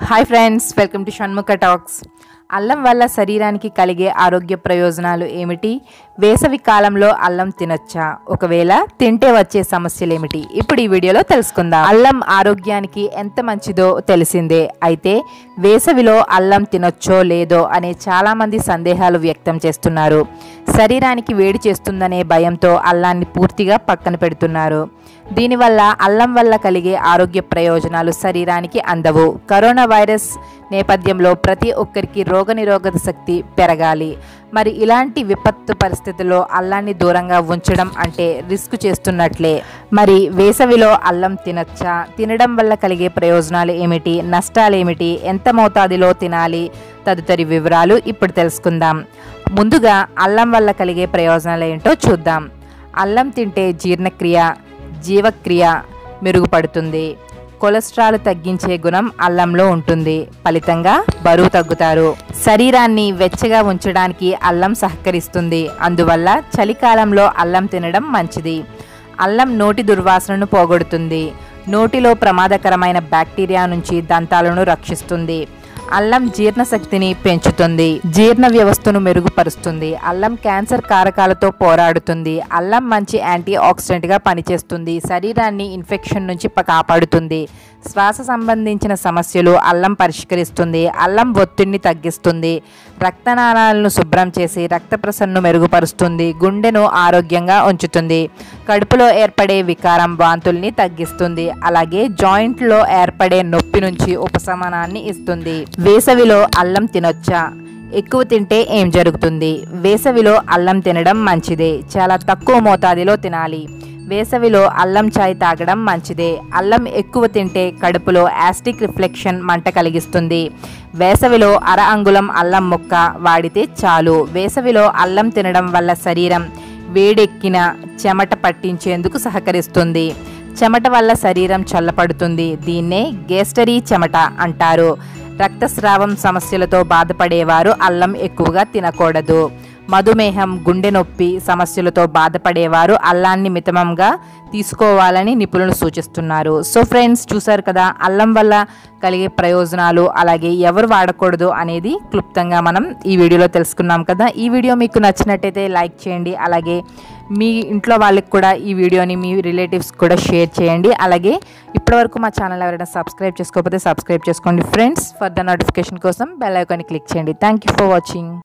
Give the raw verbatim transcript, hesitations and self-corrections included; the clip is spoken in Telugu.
Hi friends, welcome to Shanmukha talks. అల్లం వల్ల శరీరానికి కలిగే ఆరోగ్య ప్రయోజనాలు ఏమిటి? వేసవి కాలంలో అల్లం తినొచ్చా? ఒకవేళ తింటే వచ్చే సమస్యలు ఏమిటి? ఇప్పుడు ఈ వీడియోలో తెలుసుకుందాం. అల్లం ఆరోగ్యానికి ఎంత మంచిదో తెలిసిందే. అయితే వేసవిలో అల్లం తినొచ్చో లేదో అనే చాలామంది సందేహాలు వ్యక్తం చేస్తున్నారు. శరీరానికి వేడి చేస్తుందనే భయంతో అల్లాన్ని పూర్తిగా పక్కన పెడుతున్నారు. దీనివల్ల అల్లం వల్ల కలిగే ఆరోగ్య ప్రయోజనాలు శరీరానికి అందవు. కరోనా వైరస్ నేపథ్యంలో ప్రతి ఒక్కరికి రోగనిరోధక శక్తి పెరగాలి. మరి ఇలాంటి విపత్తు పరిస్థితుల్లో అల్లాన్ని దూరంగా ఉంచడం అంటే రిస్క్ చేస్తున్నట్లే. మరి వేసవిలో అల్లం తినచ్చా? తినడం వల్ల కలిగే ప్రయోజనాలు ఏమిటి? నష్టాలు ఏమిటి? ఎంత మోతాదులో తినాలి? తదితరి వివరాలు ఇప్పుడు తెలుసుకుందాం. ముందుగా అల్లం వల్ల కలిగే ప్రయోజనాలు ఏంటో చూద్దాం. అల్లం తింటే జీర్ణక్రియ, జీవక్రియ మెరుగుపడుతుంది. కొలెస్ట్రాల్ తగ్గించే గుణం అల్లంలో ఉంటుంది. ఫలితంగా బరువు తగ్గుతారు. శరీరాన్ని వెచ్చగా ఉంచడానికి అల్లం సహకరిస్తుంది. అందువల్ల చలికాలంలో అల్లం తినడం మంచిది. అల్లం నోటి దుర్వాసనను పోగొడుతుంది. నోటిలో ప్రమాదకరమైన బ్యాక్టీరియా నుంచి దంతాలను రక్షిస్తుంది. అల్లం జీర్ణశక్తిని పెంచుతుంది. జీర్ణ వ్యవస్థను మెరుగుపరుస్తుంది. అల్లం క్యాన్సర్ కారకాలతో పోరాడుతుంది. అల్లం మంచి యాంటీ ఆక్సిడెంట్గా పనిచేస్తుంది. శరీరాన్ని ఇన్ఫెక్షన్ నుంచి కాపాడుతుంది. శ్వాస సంబంధించిన సమస్యలు అల్లం పరిష్కరిస్తుంది. అల్లం ఒత్తిడిని తగ్గిస్తుంది. రక్తనాళాలను శుభ్రం చేసి రక్త ప్రసరణను మెరుగుపరుస్తుంది. గుండెను ఆరోగ్యంగా ఉంచుతుంది. కడుపులో ఏర్పడే వికారం, వాంతుల్ని తగ్గిస్తుంది. అలాగే జాయింట్లో ఏర్పడే నొప్పి నుంచి ఉపశమనాన్ని ఇస్తుంది. వేసవిలో అల్లం తినొచ్చా? ఎక్కువ తింటే ఏం జరుగుతుంది? వేసవిలో అల్లం తినడం మంచిదే. చాలా తక్కువ మోతాదులో తినాలి. వేసవిలో అల్లం చాయ్ తాగడం మంచిదే. అల్లం ఎక్కువ తింటే కడుపులో యాసిడిక్ రిఫ్లెక్షన్ మంట కలిగిస్తుంది. వేసవిలో అర అంగుళం అల్లం ముక్క వాడితే చాలు. వేసవిలో అల్లం తినడం వల్ల శరీరం వేడెక్కిన చెమట పట్టించేందుకు సహకరిస్తుంది. చెమట వల్ల శరీరం చల్లపడుతుంది. దీన్నే గేస్టరీ చెమట అంటారు. రక్తస్రావం సమస్యలతో బాధపడేవారు అల్లం ఎక్కువగా తినకూడదు. మధుమేహం, గుండె నొప్పి సమస్యలతో బాధపడేవారు అల్లాన్ని మితమంగా తీసుకోవాలని నిపుణులు సూచిస్తున్నారు. సో ఫ్రెండ్స్, చూసారు కదా అల్లం వల్ల కలిగే ప్రయోజనాలు, అలాగే ఎవరు వాడకూడదు అనేది క్లుప్తంగా మనం ఈ వీడియోలో తెలుసుకున్నాం కదా. ఈ వీడియో మీకు నచ్చినట్టయితే లైక్ చేయండి. అలాగే మీ ఇంట్లో వాళ్ళకి కూడా ఈ వీడియోని మీ రిలేటివ్స్ కూడా షేర్ చేయండి. అలాగే ఇప్పటివరకు మా ఛానల్ ఎవరైనా సబ్స్క్రైబ్ చేసుకోకపోతే సబ్స్క్రైబ్ చేసుకోండి ఫ్రెండ్స్. ఫర్దర్ నోటిఫికేషన్ కోసం బెల్ ఐకాన్ని క్లిక్ చేయండి. Thank you for watching.